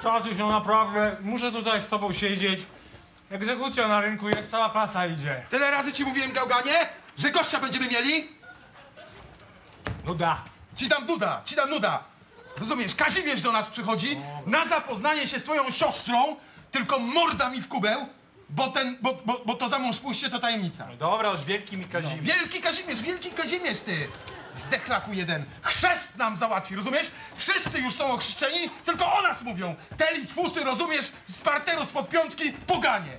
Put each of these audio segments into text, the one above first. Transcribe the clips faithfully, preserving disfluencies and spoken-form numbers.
Tatuś, no naprawdę, muszę tutaj z tobą siedzieć. Egzekucja na rynku jest, cała klasa idzie. Tyle razy ci mówiłem, gałganie, że gościa będziemy mieli? Nuda. Ci dam nuda, ci dam nuda. Rozumiesz, Kazimierz do nas przychodzi na zapoznanie się z twoją siostrą, tylko morda mi w kubeł, bo ten, bo, bo, bo to za mąż pójście to tajemnica. No dobra, już wielki mi Kazimierz. No, wielki Kazimierz, wielki Kazimierz, ty! Zdechlaku jeden. Chrzest nam załatwi, rozumiesz? Wszyscy już są ochrzczeni, tylko o nas mówią. Te litwusy, rozumiesz, z parteru, spod piątki, poganie.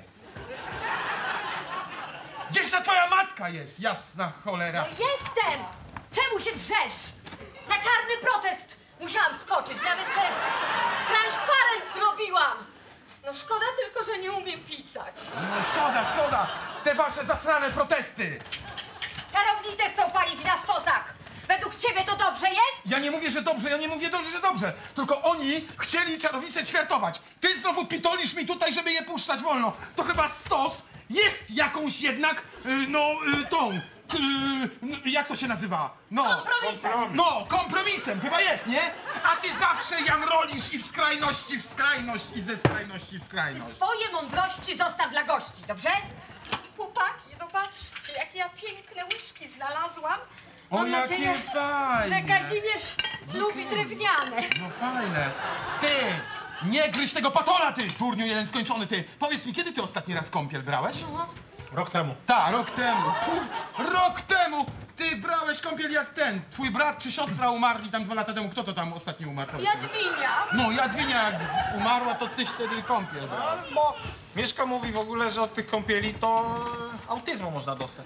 Gdzieś ta twoja matka jest, jasna cholera. No jestem! Czemu się drzesz? Na czarny protest musiałam skoczyć, nawet se transparent zrobiłam. No szkoda tylko, że nie umiem pisać. No szkoda, szkoda. Te wasze zasrane protesty. Czarownice chcą palić na stosach. Według ciebie to dobrze jest? Ja nie mówię, że dobrze, ja nie mówię, dobrze, że dobrze. Tylko oni chcieli czarownicę ćwiartować. Ty znowu pitolisz mi tutaj, żeby je puszczać wolno. To chyba stos jest jakąś jednak, y, no, y, tą, y, jak to się nazywa? No. Kompromisem. No, kompromisem chyba jest, nie? A ty zawsze jamrolisz i w skrajności, w skrajność i ze skrajności w skrajność. Swoje mądrości zostaw dla gości, dobrze? Chłopaki, zobaczcie, jakie ja piękne łyżki znalazłam. O, Mam jakie nadzieję, fajne. że Kazimierz lubi drewniane. No fajne. Ty, nie gryź tego patola, ty, turniu jeden skończony, ty. Powiedz mi, kiedy ty ostatni raz kąpiel brałeś? No. Rok temu. Tak, rok temu. Rok temu! Ty brałeś kąpiel jak ten. Twój brat czy siostra umarli tam dwa lata temu. Kto to tam ostatnio umarł? Jadwinia. No, Jadwinia jak umarła, to tyś wtedy kąpiel brał. No, bo Mieszka mówi w ogóle, że od tych kąpieli to autyzmu można dostać.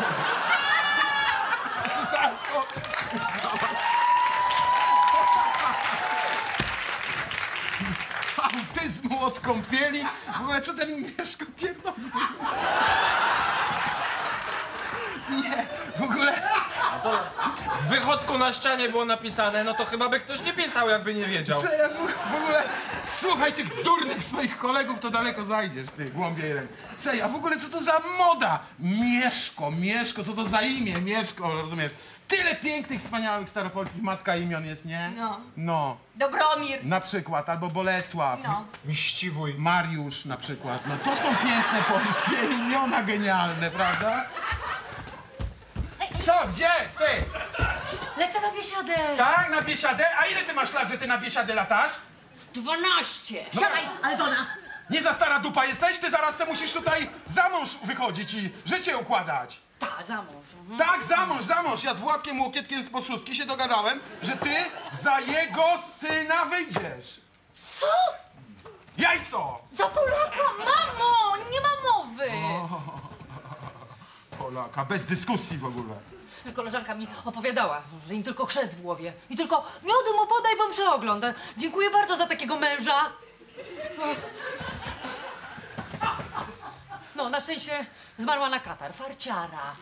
Autyzmu od kąpieli? W ogóle co ten Mieszko pierdoli? Nie, w ogóle... W wychodku na ścianie było napisane, no to chyba by ktoś nie pisał, jakby nie wiedział. Co ja w, w ogóle... Słuchaj, tych durnych swoich kolegów to daleko zajdziesz, ty, głąbie jeden. Co ja, w ogóle co to za moda? Mieszko, Mieszko, co to za imię? Mieszko, rozumiesz? Tyle pięknych, wspaniałych staropolskich matka imion jest, nie? No. No. Dobromir. Na przykład, albo Bolesław. No. Mściwój. Mariusz na przykład. No to są piękne polskie imiona genialne, prawda? Co? Gdzie? Ty? Lecę na biesiadę. Tak? Na biesiadę? A ile ty masz lat, że ty na biesiadę latasz? Dwanaście. No. Siadaj, Aldona. Nie za stara dupa jesteś? Ty zaraz se musisz tutaj za mąż wychodzić i życie układać. Ta, za mąż. Mhm. Tak, za mąż, za mąż. Ja z Władkiem Łokietkiem z Podszustki się dogadałem, że ty za jego syna wyjdziesz. Co? Jajco! Za Polaka, mamo! Nie ma mowy. Polaka, bez dyskusji w ogóle. Koleżanka mi opowiadała, że im tylko chrzest w głowie. I tylko miodu mu podaj, bo przeogląda. Dziękuję bardzo za takiego męża. No, na szczęście zmarła na katar. Farciara.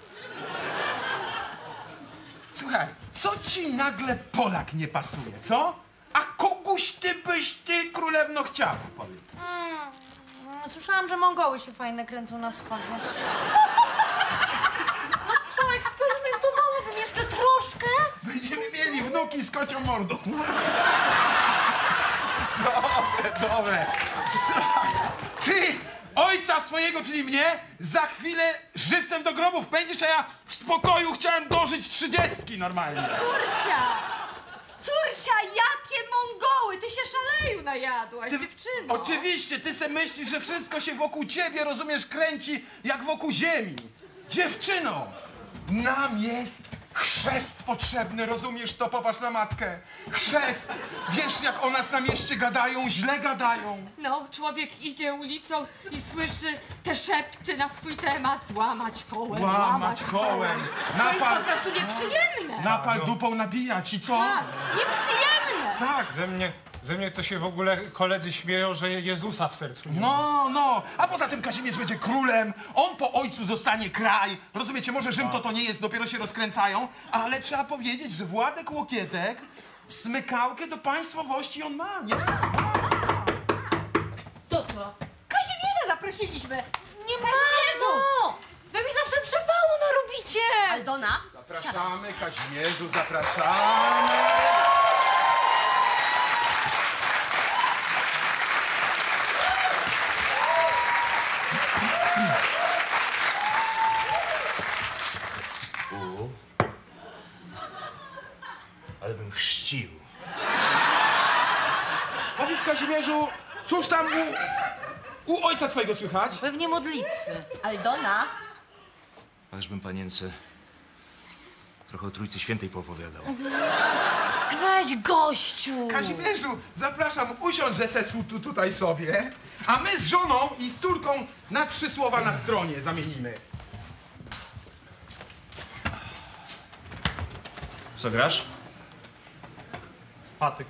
Słuchaj, co ci nagle Polak nie pasuje, co? A kogoś ty byś ty królewno chciała, powiedz. Mm, słyszałam, że Mongoły się fajne kręcą na wschodzie. No, poeksperymentowałabym jeszcze troszkę. Będziemy mieli wnuki z kocią mordą. Dobre, dobre. Słuchaj, ty ojca swojego, czyli mnie, za chwilę żywcem do grobów pędzisz, a ja w spokoju chciałem dożyć trzydziestki normalnie. Córcia! Córcia, jakie Mongoły! Ty się szaleju najadłaś, Ty- dziewczyno. Oczywiście, ty se myślisz, że wszystko się wokół ciebie, rozumiesz, kręci jak wokół ziemi. Dziewczyno, nam jest chrzest potrzebny, rozumiesz to? Popatrz na matkę. Chrzest. Wiesz, jak o nas na mieście gadają, źle gadają. No, człowiek idzie ulicą i słyszy te szepty na swój temat. Złamać kołem, Łamać kołem. To jest po Napal, prostu nieprzyjemne. napal dupą nabijać i co? Tak, nieprzyjemne. Tak. Ze mnie, ze mnie to się w ogóle koledzy śmieją, że Jezusa w sercu nie ma. No, no. A poza tym Kazimierz będzie królem, on po ojcu zostanie kraj. Rozumiecie, może Rzym to to nie jest, dopiero się rozkręcają, ale trzeba powiedzieć, że Władek Łokietek smykałkę do państwowości on ma, nie? To to. Kazimierza zaprosiliśmy. Nie Mamo! Kazimierzu! Wy mi zawsze przepału narobicie. Aldona? Zapraszamy, Kazimierzu, zapraszamy. Kazimierzu, cóż tam u, u ojca twojego słychać? Pewnie modlitwy. Aldona? Ażbym panience trochę o Trójcy Świętej poopowiadał. Weź, gościu! Kazimierzu, zapraszam, usiądź se tu, tutaj sobie, a my z żoną i z córką na trzy słowa na stronie zamienimy. Co grasz? Patyk.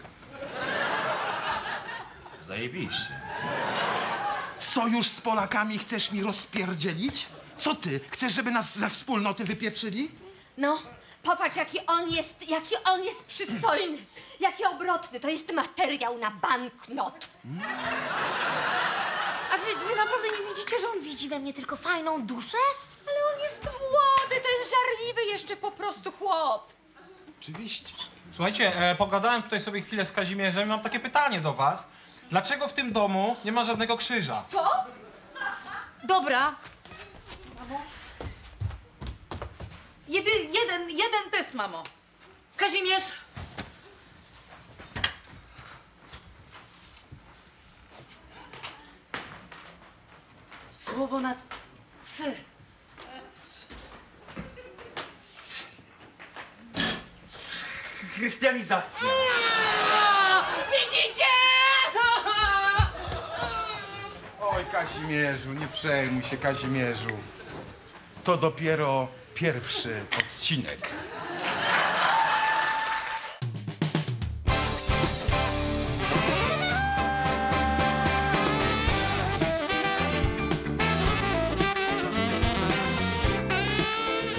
Zajebiście. Sojusz z Polakami chcesz mi rozpierdzielić? Co ty, chcesz, żeby nas ze wspólnoty wypieprzyli? No, popatrz, jaki on jest, jaki on jest przystojny, jaki obrotny. To jest materiał na banknot. A wy, wy naprawdę nie widzicie, że on widzi we mnie tylko fajną duszę? Ale on jest młody, to jest żarliwy jeszcze po prostu chłop. Oczywiście. Słuchajcie, e, pogadałem tutaj sobie chwilę z Kazimierzem i mam takie pytanie do was. Dlaczego w tym domu nie ma żadnego krzyża? Co? Dobra. Jedy, jeden, jeden test, mamo. Kazimierz. Słowo na C. Chrystianizacja. Widzicie? Oj, Kazimierzu, nie przejmuj się, Kazimierzu. To dopiero pierwszy odcinek.